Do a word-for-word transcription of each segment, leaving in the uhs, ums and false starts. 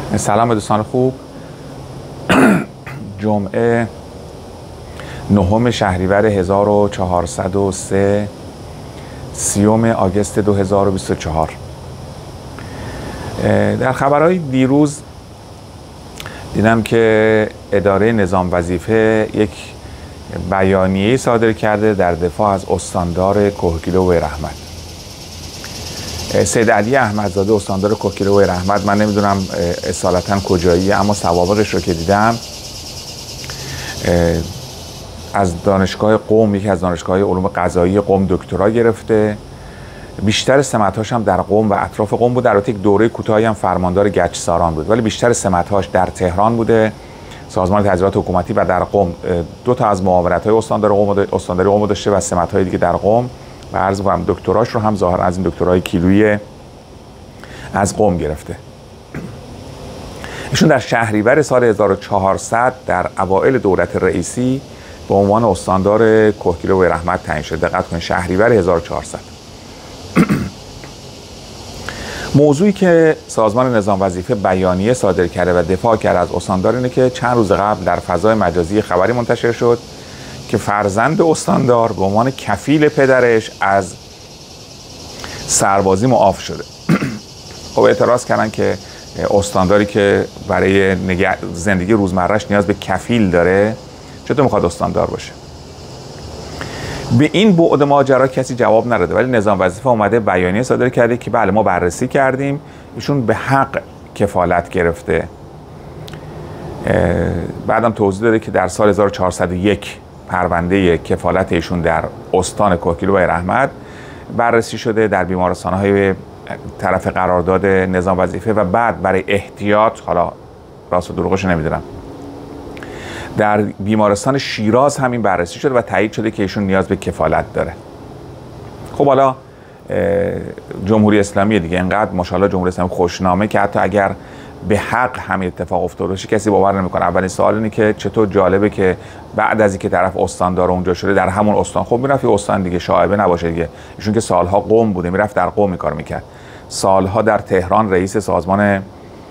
سلام به دوستان خوب. جمعه نهم شهریور هزار و چهارصد و سه، سیوم آگوست دو هزار و بیست و چهار. در خبرهای دیروز دیدم که اداره نظام وظیفه یک بیانیه صادر کرده در دفاع از استاندار کهگیلو ویرحمد. سید علی احمدزاده استاندار کهگیلو ویرحمد، من نمیدونم اصالتا کجاییه، اما سوابقش رو که دیدم از دانشگاه قم، یکی از دانشگاه علوم قضایی قم دکترا گرفته. بیشتر سمت‌هاش هم در قم و اطراف قم بود. در یک دوره کوتاهی هم فرماندار گچساران بود، ولی بیشتر سمت‌هاش در تهران بوده، سازمان تحصیلات حکومتی، و در قم دو تا از معاونت‌های استاندار قم استانداری قم داشته و سمت‌های دیگه در قم. و عرض می‌کنم دکتراش رو هم ظاهرا از این دکترای کیلویی از قم گرفته. ایشون در شهریور سال هزار و چهارصد در اوایل دولت رئیسی به عنوان استاندار کهگیلو ویرحمد تعیین شد. دقت کنید، شهریور هزار و چهارصد. موضوعی که سازمان نظام وظیفه بیانیه صادر کرده و دفاع کرده از استاندار اینه که چند روز قبل در فضای مجازی خبری منتشر شد که فرزند استاندار به عنوان کفیل پدرش از سربازی معاف شده. خب اعتراض کردن که استانداری که برای زندگی روزمرهش نیاز به کفیل داره چطور میخواد استاندار باشه؟ به این بعد ماجرا کسی جواب نداده، ولی نظام وظیفه اومده بیانیه صادر کرده که بله ما بررسی کردیم، ایشون به حق کفالت گرفته. بعدم توضیح داده که در سال هزار و چهارصد و یک پرونده کفالت ایشون در استان کهگیلو ویرحمد بررسی شده در بیمارستان‌های طرف قرارداد نظام وظیفه و بعد برای احتیاط، حالا راست و دروغش نمیدونم، در بیمارستان شیراز همین بررسی شده و تایید شده که ایشون نیاز به کفالت داره. خب حالا جمهوری اسلامی دیگه انقدر ماشاءالله جمهوری اسلامی خوشنامه که حتی اگر به حق همین اتفاق افتاده باشه کسی باور نمیکنه. اولین سوال اینه که چطور جالبه که بعد از اینکه طرف استاندار اونجا شده در همون استان، خب میرفت یه استان دیگه شایبه نباشه دیگه، ایشون که سالها قم بوده میرفت در قم کار میکرد، سالها در تهران رئیس سازمان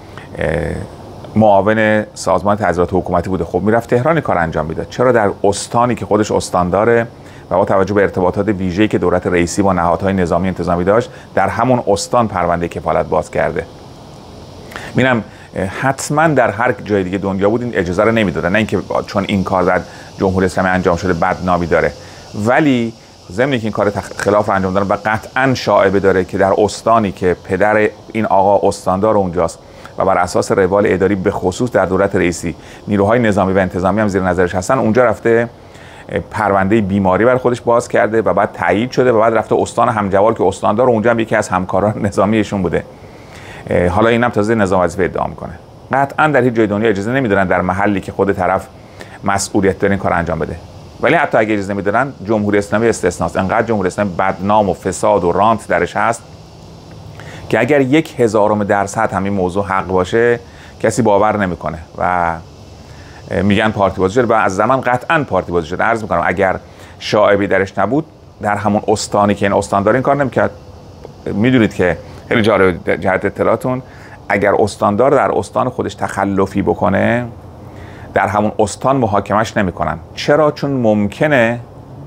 معاون سازمان تحصیلات حکومتی بوده، خب میرفت تهران کار انجام میداد. چرا در استانی که خودش استانداره و با توجه به ارتباطات ویژه‌ای که دولت رئیسی با نهادهای نظامی انتظامی داشت در همون استان پرونده کفالت باز کرده؟ میرم حتما در هر جای دیگه دنیا بود این اجازه رو نمیدادن، نه اینکه چون این کار در جمهوری اسلامی انجام شده بدنامی داره، ولی ضمن اینکه این کار خلاف انجام دادن و قطعا شایبه داره که در استانی که پدر این آقا استاندار اونجاست و بر اساس روال اداری به خصوص در دولت رئیسی نیروهای نظامی و انتظامی هم زیر نظرش هستن، اونجا رفته پرونده بیماری بر خودش باز کرده و بعد تایید شده و بعد رفته استان همجوال که استاندار اونجا هم یکی از همکاران نظامیشون بوده. حالا اینم تازه نظام وظیفه ادعا میکنه. قطعا در هیچ جای دنیا اجازه نمیدونن در محلی که خود طرف مسئولیت داره این کار انجام بده، ولی حتی اگه اجازه نمیدونن جمهوری اسلامی استثناست. انقدر جمهوری اسلامی بدنام و فساد و رانت درش هست که اگر یک هزارم درصد همین موضوع حق باشه کسی باور نمیکنه و میگن پارتی بازی شده و از زمان قطعا پارتی بازی شده. عرض میکنم اگر شایبی درش نبود در همون استانی که این استاندار این کار نمیکرد. میدونید که خیلی جالب جهت اطلاعاتون، اگر استاندار در استان خودش تخلفی بکنه در همون استان محاکمش نمیکنن. چرا؟ چون ممکنه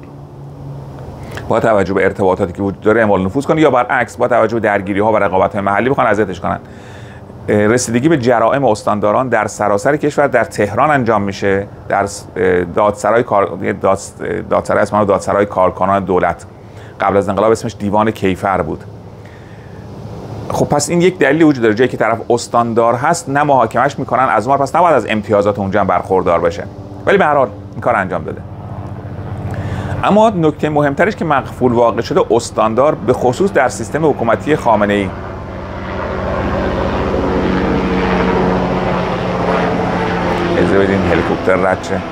با توجه به ارتباطاتی که وجود داره اعمال نفوذ کنه یا برعکس با توجه به درگیری ها و رقابت های محلی بخوان اذیتش کنن. رسیدگی به جرائم استانداران در سراسر کشور در تهران انجام میشه، در دادسرای کار دادسرای اسمش دادسرای کارکنان دولت، قبل از انقلاب اسمش دیوان کیفر بود. خب پس این یک دلیلی وجود داره، جایی که طرف استاندار هست نه محاکمش میکنن، از اون پس نباید از امتیازات اونجا برخوردار بشه، ولی به هر حال این کار انجام داده. اما نکته مهمترش که مقفول واقع شده استاندار به خصوص در سیستم حکومتی خامنه‌ای. اجازه بدین هلیکوپتر رد شه.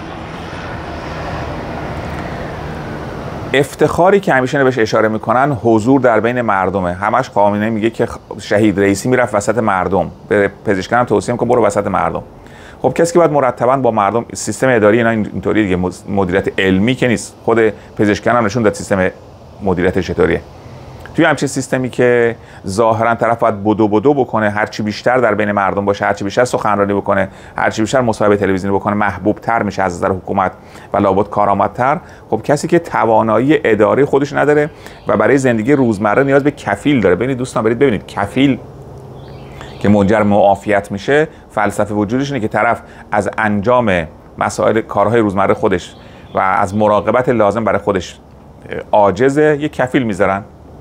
افتخاری که همیشه بهش اشاره میکنن حضور در بین مردمه. همش خامنه‌ای میگه که شهید رئیسی میرفت وسط مردم، به پزشکان هم توصیه میکنه برو وسط مردم. خب کسی که باید مرتباً با مردم، سیستم اداری اینا اینطوری دیگه، مدیریت علمی که نیست. خود پزشکان هم نشون داد سیستم مدیریت چطوریه. توی همچین سیستمی که ظاهرا طرف باید بدو بدو بکنه، هرچی بیشتر در بین مردم باشه، هرچی بیشتر سخنرانی بکنه، هرچی بیشتر مصاحبه تلویزیونی بکنه، محبوب تر میشه از نظر حکومت و لابد کارآمدتر. خب کسی که توانایی اداری خودش نداره و برای زندگی روزمره نیاز به کفیل داره. ببینید دوستان، برید ببینید کفیل که منجر معافیت میشه، فلسفه وجودش اینه که طرف از انجام مسائل کارهای روزمره خودش و از مراقبت لازم برای خودش عاجزه، یک کفیل میذارن.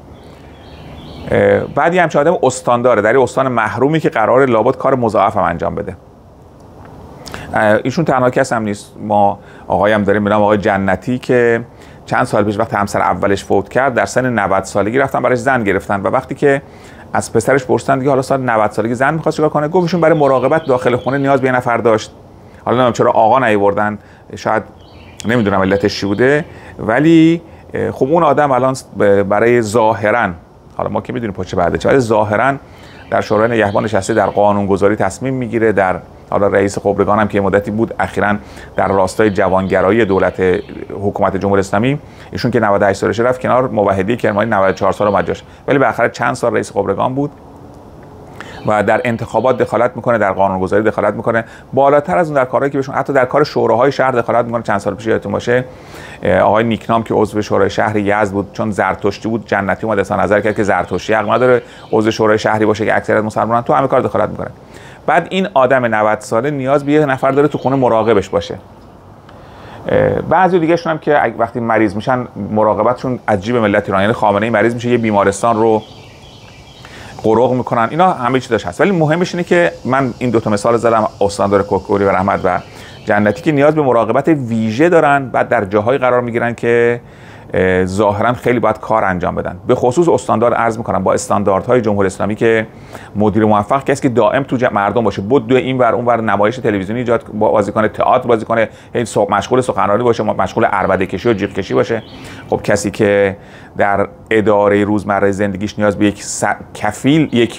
بعد یه همچین آدم استان داره در یه استان محرومی که قرار لابد کار مضاعف هم انجام بده. ایشون تنها کس هم نیست، ما آقای هم داریم، میرم آقای جنتی که چند سال پیش وقت همسر اولش فوت کرد در سن نود سالگی رفتن براش زن گرفتن و وقتی که از پسرش پرسیدن دیگه حالا سال نود سالگی زن می‌خواد چیکار کنه، گفت ایشون برای مراقبت داخل خونه نیاز به یه نفر داشت. حالا نمیدونم چرا آقا نیاوردن، شاید نمیدونم علتش چی بوده، ولی خب اون آدم الان برای ظاهرا، حالا ما که میدونیم پشت بعده چه، ظاهرا در شورای نگهبان نشسته، در قانونگذاری تصمیم میگیره، در حالا رئیس خبرگان هم که مدتی بود اخیراً در راستای جوانگرایی دولت حکومت جمهوری اسلامی، ایشون که نود و هشت سالشه رفت کنار، موحدی کرمانی نود و چهار سال اومد جاش، ولی بالاخره چند سال رئیس خبرگان بود و در انتخابات دخالت میکنه، در قانونگذاری دخالت میکنه، بالاتر از اون در کارهایی که بهشون، حتی در کار شوراهای شهر دخالت میکنه. چند سال پیش یادتون باشه آقای نیکنام که عضو شورای شهر یزد بود، چون زرتشتی بود، جنتی اومد اظهار نظر کرد که زرتشتی حق نداره عضو شورای شهری باشه که اکثریت مسلمانان، تو همه کار دخالت میکنه. بعد این آدم نود ساله نیاز به یه نفر داره تو خونه مراقبش باشه. بعضی دیگه شون هم که وقتی مریض میشن مراقبتشون از جیب ملت ایران، یعنی خامنه‌ای مریض میشه یه بیمارستان رو قروق میکنن، اینا همه چیزش هست. ولی مهمش اینه که من این دو تا مثال زدم، استاندار کوکوری و رحمت و جنتی، که نیاز به مراقبت ویژه دارن، بعد در جاهای قرار میگیرن که ظاهرا خیلی باید کار انجام بدن. به خصوص استاندار عرض میکنم با استانداردهای جمهوری اسلامی که مدیر موفق کسی که دائم تو مردم باشه، بود دو این ور اون ور نمایش تلویزیونی ایجاد بازی کنه، تئاتر بازی کنه، مشغول سخنرانی باشه، مشغول عربده کشی و جیغ کشی باشه. خب کسی که در اداره روزمره زندگیش نیاز به یک کفیل، یک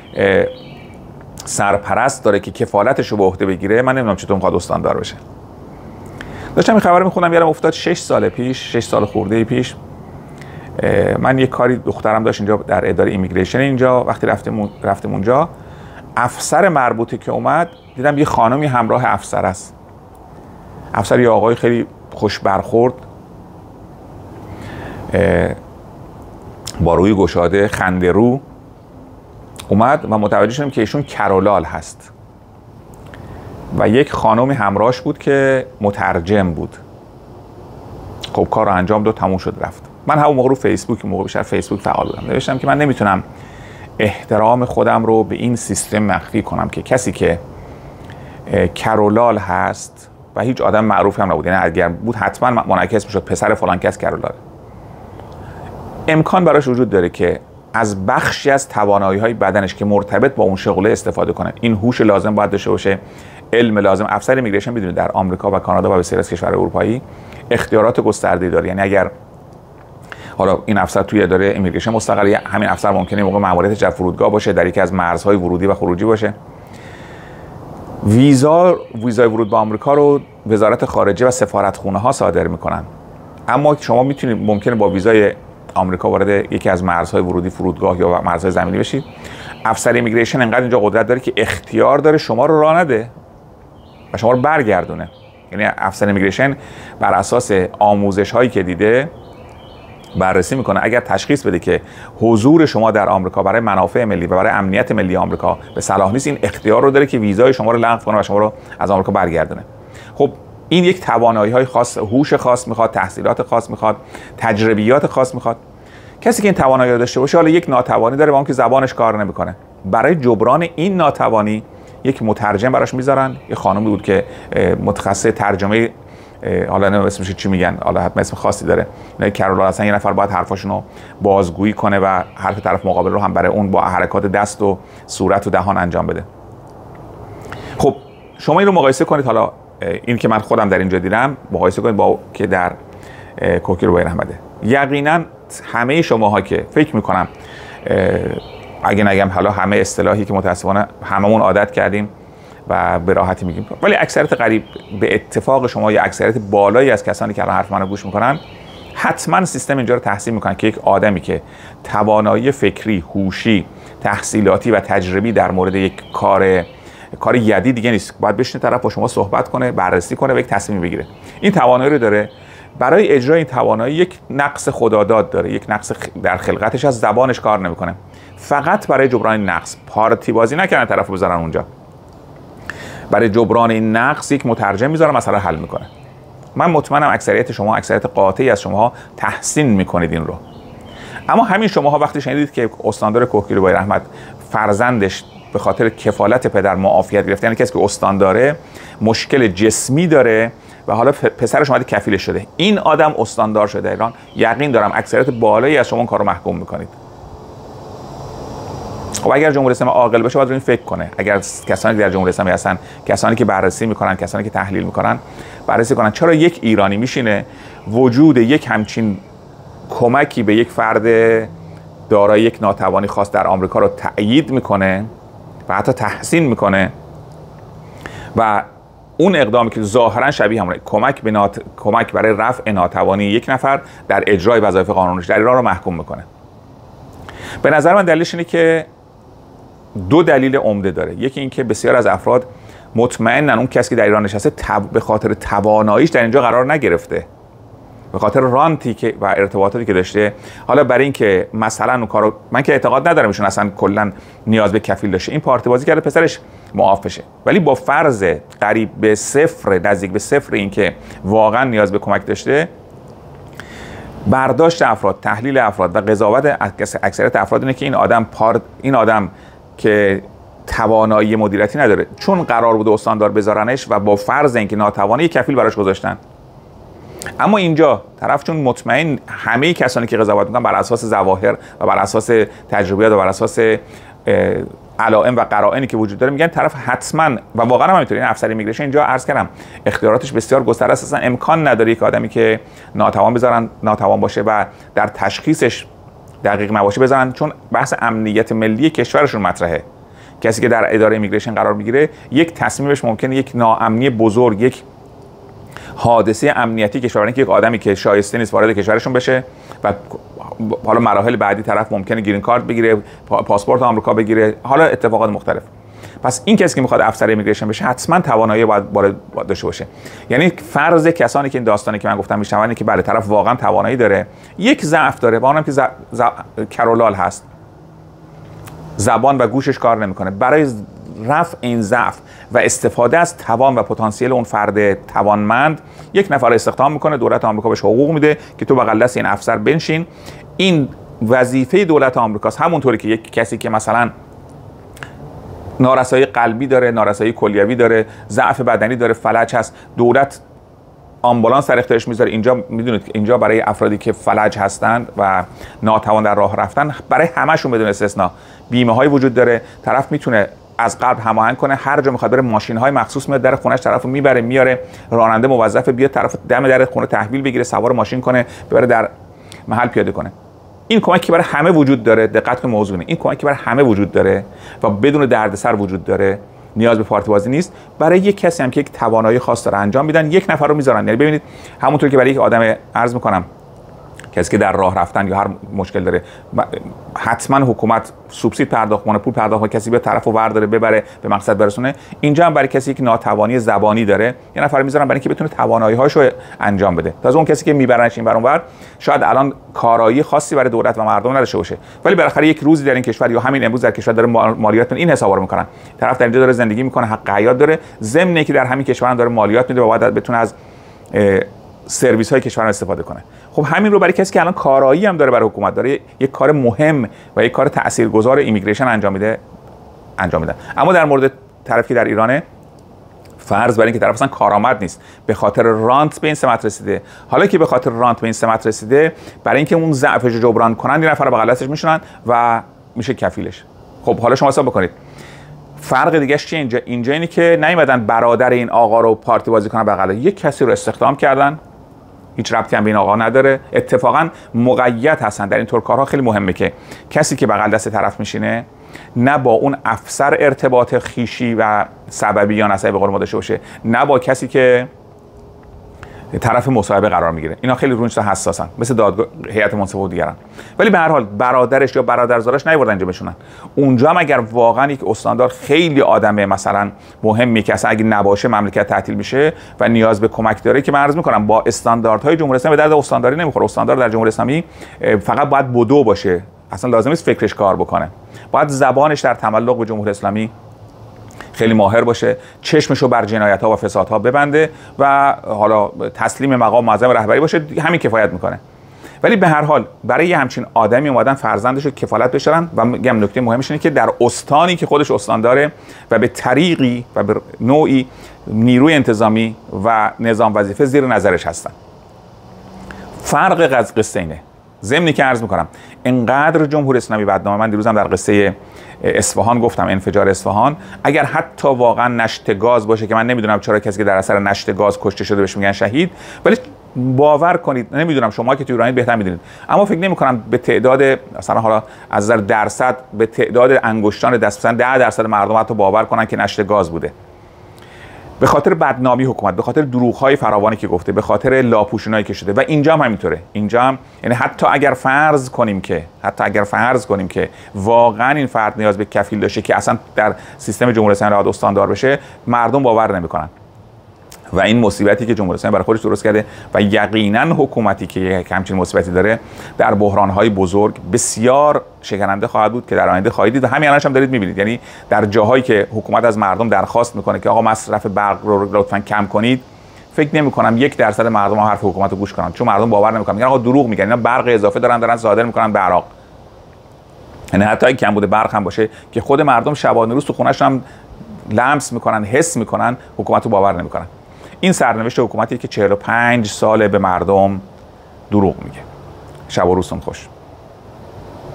سرپرست داره که کفالتش رو به عهده بگیره، من نمیدونم چطور میخواد استاندار بشه. داشتم این خبر میخونم، یادم افتاد شش سال پیش، شش سال خورده پیش، من یک کاری، دخترم داشت اینجا در اداره ایمیگریشن اینجا، وقتی رفتیم رفتیم اونجا، افسر مربوطه که اومد دیدم یه خانمی همراه افسر است. افسر یه آقای خیلی خوش برخورد، با روی گشاده، خنده رو اومد و متوجه شدم که ایشون کرولال هست و یک خانمی همراهش بود که مترجم بود. خب کار رو انجام داد، تموم شد رفت. من همون موقع رو فیسبوک، موقع بیشتر فیسبوک فعال بودم، نوشتم که من نمیتونم احترام خودم رو به این سیستم مخفی کنم که کسی که کرولال هست و هیچ آدم معروفی هم نبود، یعنی اگر بود حتما منعکس میشد پسر فلان کس کرولال، امکان براش وجود داره که از بخشی از توانایی‌های بدنش که مرتبط با اون شغله استفاده کنه. این هوش لازم باید داشته باشه، علم لازم. افسر ایمیگریشن میدونید در آمریکا و کانادا و بسیاری از کشورهای اروپایی اختیارات گسترده‌ای داره، یعنی اگر حالا این افسر توی اداره ایمیگریشن مستقل، همین افسر ممکنه موقع ماموریتش در فرودگاه باشه، در یکی از مرزهای ورودی و خروجی باشه. ویزا ویزای ورود به آمریکا رو وزارت خارجه و سفارتخونه ها صادر میکنن، اما شما میتونید ممکنه با ویزای آمریکا وارد یکی از مرزهای ورودی، فرودگاه یا مرزهای زمینی بشید. افسر ایمیگریشن انقدر اینجا قدرت داره که اختیار داره شما رو راه نده و شما رو برگردونه. یعنی افسر ایمیگریشن بر اساس آموزش هایی که دیده بررسی میکنه، اگر تشخیص بده که حضور شما در آمریکا برای منافع ملی و برای امنیت ملی آمریکا به صلاح نیست، این اختیار رو داره که ویزای شما رو لغو کنه و شما رو از آمریکا برگردونه. خب این یک توانایی‌های خاص، هوش خاص میخواد، تحصیلات خاص میخواد، تجربیات خاص میخواد. کسی که این توانایی داشته باشه، حالا یک ناتوانی داره با اون که زبانش کار نمیکنه، برای جبران این ناتوانی یک مترجم براش میذارن. یه خانمی بود که متخصص ترجمه، حالا نمیدونم اسمش چی میگن، حالا حتما اسم خاصی داره، اینا کرولال اصلا یه نفر باید حرفاشون رو بازگویی کنه و حرف طرف مقابل رو هم برای اون با حرکات دست و صورت و دهان انجام بده. خب شما این رو مقایسه کنید، حالا این که من خودم در اینجا دیدم مقایسه کنید با که در کوکی رو بایر احمده. یقینا همه شماها که فکر میکنم، اگه نگم حالا همه اصطلاحی که متاسفانه هممون عادت کردیم و به راحتی میگیم، ولی اکثریت قریب به اتفاق شما یا اکثریت بالایی از کسانی که الان حرف منو گوش میکنن حتما سیستم اینجا رو تحسین میکنه که یک آدمی که توانایی فکری، هوشی، تحصیلاتی و تجربی در مورد یک کار کار یدی دیگه نیست، باید بشینه طرف با شما صحبت کنه، بررسی کنه و یک تصمیم بگیره. این توانایی رو داره. برای اجرای این توانایی یک نقص خداداد داره، یک نقص در خلقتش از زبانش کار نمیکنه. فقط برای جبران این نقص پارتی بازی نکنن طرفو بذارن اونجا. برای جبران این نقص یک مترجم میذاره، مسئله حل میکنه. من مطمئنم اکثریت شما، اکثریت قاطعی از شماها تحسین میکنید این رو. اما همین شماها وقتی شنیدید که استاندار کوهگیلوی رحمت فرزندش به خاطر کفالت پدر معافیت گرفته، یعنی کسی که استان داره مشکل جسمی داره و حالا پسرش اومده کفیلش شده، این آدم استاندار شده ایران، یقین دارم اکثریت بالایی از شما اون کارو محکوم میکنید. خب اگر جمهوری اسلامی عاقل باشه باید رو این فکر کنه. اگر کسانی که در جمهوری اسلامی هستن، کسانی که بررسی میکنن، کسانی که تحلیل میکنن، بررسی کنن چرا یک ایرانی میشینه وجود یک همچین کمکی به یک فرد دارای یک ناتوانی خاص در آمریکا رو تأیید میکنه و حتی تحسین میکنه و اون اقدامی که ظاهرا شبیه همونه، کمک به نات... کمک برای رفع ناتوانی یک نفر در اجرای وظایف قانونیش در ایران رو محکوم میکنه. به نظر من دلیلش اینه که دو دلیل عمده داره. یکی این که بسیار از افراد مطمئنن اون کسی که در ایران نشسته تب... به خاطر تواناییش در اینجا قرار نگرفته، به خاطر رانتی که و ارتباطاتی که داشته. حالا برای اینکه مثلا اون کارو، من که اعتقاد ندارم ایشون اصلا کلا نیاز به کفیل داشته، این پارتی بازی کرده پسرش معاف بشه، ولی با فرض قریب به صفر، نزدیک به صفر این که واقعا نیاز به کمک داشته، برداشت افراد، تحلیل افراد و قضاوت اکثریت افراد اینه که این آدم پارت این آدم که توانایی مدیریتی نداره، چون قرار بود استاندار بذارنش و با فرض اینکه ناتوانی کفیل براش گذاشتن. اما اینجا طرف چون مطمئن همه کسانی که قضاوت میکنن بر اساس ظواهر و بر اساس تجربیات و بر اساس علائم و قرائنی که وجود داره میگن طرف حتما، و واقعا هم همینطوره. این افسر ایمیگریشن اینجا عرض کردم اختیاراتش بسیار گسترده است، اصلا امکان نداره که آدمی که ناتوان بذارن ناتوان باشه و در تشخیصش دقیق نباشه بذارن، چون بحث امنیت ملی کشورشون مطرحه. کسی که در اداره ایمیگریشن قرار میگیره یک تصمیمش ممکنه یک ناامنی بزرگ، یک حادثه امنیتی کشور، که یک آدمی که شایسته نیست وارد کشورشون بشه و حالا مراحل بعدی طرف ممکنه گرین کارت بگیره، پاسپورت آمریکا بگیره، حالا اتفاقات مختلف. پس این کسی که میخواد افسر ایمیگریشن بشه حتما توانایی باید باید داشته باشه. یعنی فرض کسانی که این داستانی که من گفتم میشنون که بله طرف واقعا توانایی داره، یک ضعف داره و اونم که ز... ز... کرولال هست، زبان و گوشش کار نمیکنه. برای رفع این ضعف و استفاده از توان و پتانسیل اون فرد توانمند یک نفر استخدام میکنه، دولت آمریکا بهش حقوق میده که تو بغل دست این افسر بنشین. این وظیفه دولت آمریکاست، همونطوری که یک کسی که مثلا نارسایی قلبی داره، نارسایی کلیوی داره، ضعف بدنی داره، فلج هست، دولت آمبولانس در اختیارش میذاره. اینجا میدونید که اینجا برای افرادی که فلج هستند و ناتوان در راه رفتن، برای همشون بدون استثنا بیمه های وجود داره. طرف میتونه از قبل هماهنگ کنه، هر جا میخواد بره ماشین های مخصوص میاد در خونش طرفو میبره میاره، راننده موظف بیاد طرف دم در خونه تحویل بگیره، سوار ماشین کنه ببره در محل پیاده کنه. این کمکی برای همه وجود داره. دقت کنید موضوع اینه، این کمکی برای همه وجود داره و بدون دردسر وجود داره، نیاز به پارتی بازی نیست. برای یک کسی هم که یک توانایی خاص داره انجام میدن، یک نفر رو میذارن. یعنی ببینید همونطور که برای یک آدم عرض میکنم کسی که در راه رفتن یا هر مشکل داره حتما حکومت سوبسید پرداخت کنه، پول پرداخت کنه، کسی به طرفو ورداره ببره به مقصد برسونه. اینجا هم برای کسی که ناتوانی زبانی داره یه نفر میذارن برای اینکه بتونه توانایی‌هاشو انجام بده. تازه اون کسی که میبرنش این ور شاید الان کارایی خاصی برای دولت و مردم نداشته باشه، ولی بالاخره یک روزی در این کشور یا همین امروز در کشور داره مالیات این حسابا رو میکنن. طرف در اینجا داره زندگی میکنه، حق حیات داره، ضمن که در همین کشور هم داره مالیات میده و باید بتونه از سرویس های کشور استفاده کنه. خب همین رو برای کسی که الان کارایی هم داره برای حکومت، داره یک کار مهم و یک کار تاثیرگذار ایمیگریشن انجام میده انجام میدن. اما در مورد طرفی که در ایرانه، فرض بر این که طرف اصلا کارآمد نیست، به خاطر رانت به این سمت رسیده. حالا که به خاطر رانت به این سمت رسیده، برای اینکه اون ضعفش رو جبران کنن، یه نفر بغل دستش میشونن و میشه کفیلش. خب حالا شما حساب بکنید فرق دیگه‌اش چیه اینجا؟ اینجا اینی که نیومدن برادر این آقا رو پارتی بازی کنن بغل، یک کسی رو استخدام کردن، هیچ ربطی هم به این آقا نداره. اتفاقا مقید هستن در این طور کارها. خیلی مهمه که کسی که بغل دست طرف میشینه نه با اون افسر ارتباط خیشی و سببی یا نسبی به قول ما داشته باشه، نه با کسی که طرف مصاحبه قرار میگیره. اینا خیلی روی چیزا حساسن، مثل دادگاه، هیئت منصفه و دیگران. ولی به هر حال برادرش یا برادرزادش نیوردن اینجا بشونن. اونجا هم اگر واقعا یک استاندار خیلی آدمه مثلا مهمی که اصلا اگه نباشه مملکت تعطیل میشه و نیاز به کمک داره، که من عرض میکنم با استانداردهای جمهوری اسلامی به درد استانداری نمیخوره. استاندار در جمهوری اسلامی فقط باید بدو باشه، اصلا لازم نیست فکرش کار بکنه. باید زبانش در تملق به جمهوری اسلامی خیلی ماهر باشه، چشمشو بر جنایت‌ها و فسادها ببنده و حالا تسلیم مقام معظم رهبری باشه، همین کفایت میکنه. ولی به هر حال برای یه همچین آدمی اومدن فرزندش رو کفالت بشارن و میگم نکته مهمش اینه که در استانی که خودش استان داره و به طریقی و به نوعی نیروی انتظامی و نظام وظیفه زیر نظرش هستن. فرق قصه اینه. ضمنی که عرض میکنم انقدر جمهوری اسلامی بدنامه، من دیروزم در قصه اصفهان گفتم، انفجار اصفهان، اگر حتی واقعا نشت گاز باشه که من نمیدونم چرا کسی که در اثر نشت گاز کشته شده بهش میگن شهید، ولی باور کنید، نمیدونم شما که تو ایرانی بهتر میدونید، اما فکر نمی کنم به تعداد مثلا حالا از نظر درصد به تعداد انگشتان دست مثلا ده درصد مردم حتی باور کنن که نشت گاز بوده. به خاطر بدنامی حکومت، به خاطر دروغ‌های فراوانی که گفته، به خاطر لاپوشونایی که شده. و اینجا هم همینطوره. اینجا هم یعنی حتی اگر فرض کنیم که حتی اگر فرض کنیم که واقعا این فرد نیاز به کفیل داشته که اصلا در سیستم جمهوری اسلامی استاندار بشه، مردم باور نمی‌کنن. و این مصیبتی که جمهوری اسلامی برای خودش درست کرده و یقینا حکومتی که یک همچین مصیبتی داره در بحران‌های بزرگ بسیار شکننده خواهد بود که در آینده خواهید دید و همین الانش هم دارید می‌بینید. یعنی در جاهایی که حکومت از مردم درخواست میکنه که آقا مصرف برق رو لطفاً کم کنید، فکر نمی‌کنم یک درصد مردم هم حرف حکومت رو گوش کنن، چون مردم باور نمی‌کنن. میگن آقا دروغ میگن، اینا برق اضافه دارن دارن صادر میکنن به عراق. یعنی حتی اگه کم بوده برق هم باشه که خود مردم شبانه روز تو خونه‌شون هم لمس میکنن، حس میکنن، حکومت رو باور نمیکنن. این سرنوشت حکومتی که چهل و پنج ساله به مردم دروغ میگه. شب و روزتون خوش.